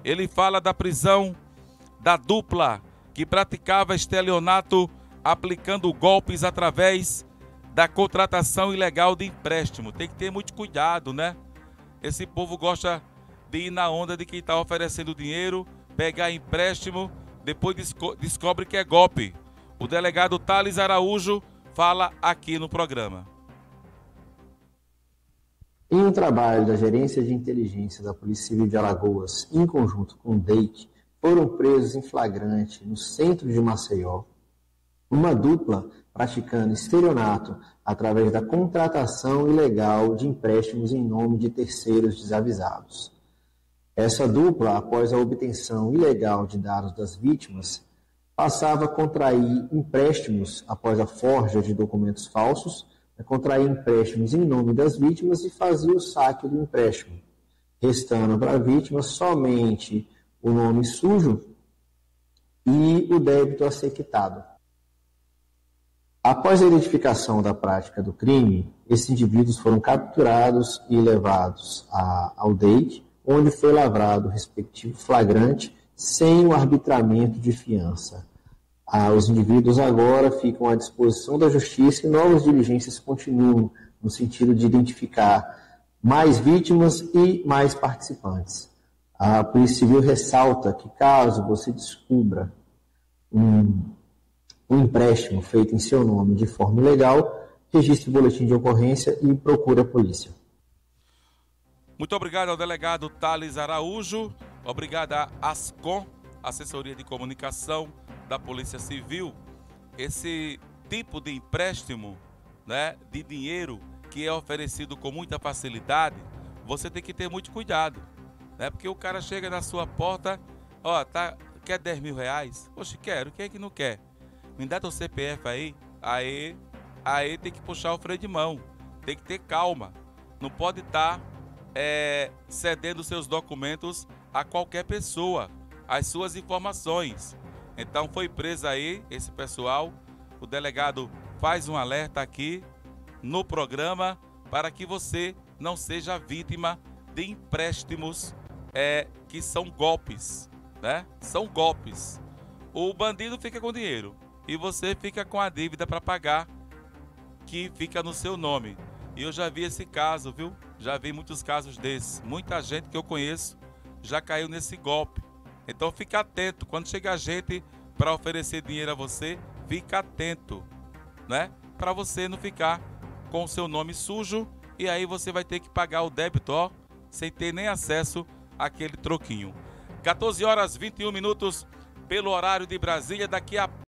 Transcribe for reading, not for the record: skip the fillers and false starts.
Ele fala da prisão da dupla que praticava estelionato aplicando golpes através da contratação ilegal de empréstimo. Tem que ter muito cuidado, né? Esse povo gosta de ir na onda de quem está oferecendo dinheiro, pegar empréstimo, depois descobre que é golpe. O delegado Thales Araújo fala aqui no programa. Em um trabalho da Gerência de Inteligência da Polícia Civil de Alagoas, em conjunto com o DEIC, foram presos em flagrante no centro de Maceió uma dupla praticando estelionato através da contratação ilegal de empréstimos em nome de terceiros desavisados. Essa dupla, após a obtenção ilegal de dados das vítimas, passava a contrair empréstimos após a forja de documentos falsos, contrair empréstimos em nome das vítimas e fazia o saque do empréstimo, restando para a vítima somente o nome sujo e o débito a ser quitado. Após a identificação da prática do crime, esses indivíduos foram capturados e levados ao DEIC, onde foi lavrado o respectivo flagrante sem o arbitramento de fiança. Os indivíduos agora ficam à disposição da Justiça e novas diligências continuam no sentido de identificar mais vítimas e mais participantes. A Polícia Civil ressalta que caso você descubra um empréstimo feito em seu nome de forma ilegal, registre o boletim de ocorrência e procure a polícia. Muito obrigado ao delegado Thales Araújo, obrigado à ASCOM, Assessoria de Comunicação da Polícia Civil. Esse tipo de empréstimo, né, de dinheiro que é oferecido com muita facilidade, você tem que ter muito cuidado, né, porque o cara chega na sua porta, ó, quer 10 mil reais? Poxa, quero, quem é que não quer? Me dá teu CPF aí tem que puxar o freio de mão, tem que ter calma, não pode estar cedendo seus documentos a qualquer pessoa, as suas informações. Então foi preso aí esse pessoal, o delegado faz um alerta aqui no programa para que você não seja vítima de empréstimos que são golpes, né? São golpes. O bandido fica com dinheiro e você fica com a dívida para pagar, que fica no seu nome. E eu já vi esse caso, viu? Já vi muitos casos desses. Muita gente que eu conheço já caiu nesse golpe. Então fica atento. Quando chega gente para oferecer dinheiro a você, fica atento, né? Para você não ficar com o seu nome sujo e aí você vai ter que pagar o débito, ó, sem ter nem acesso àquele troquinho. 14 horas 21 minutos pelo horário de Brasília. Daqui a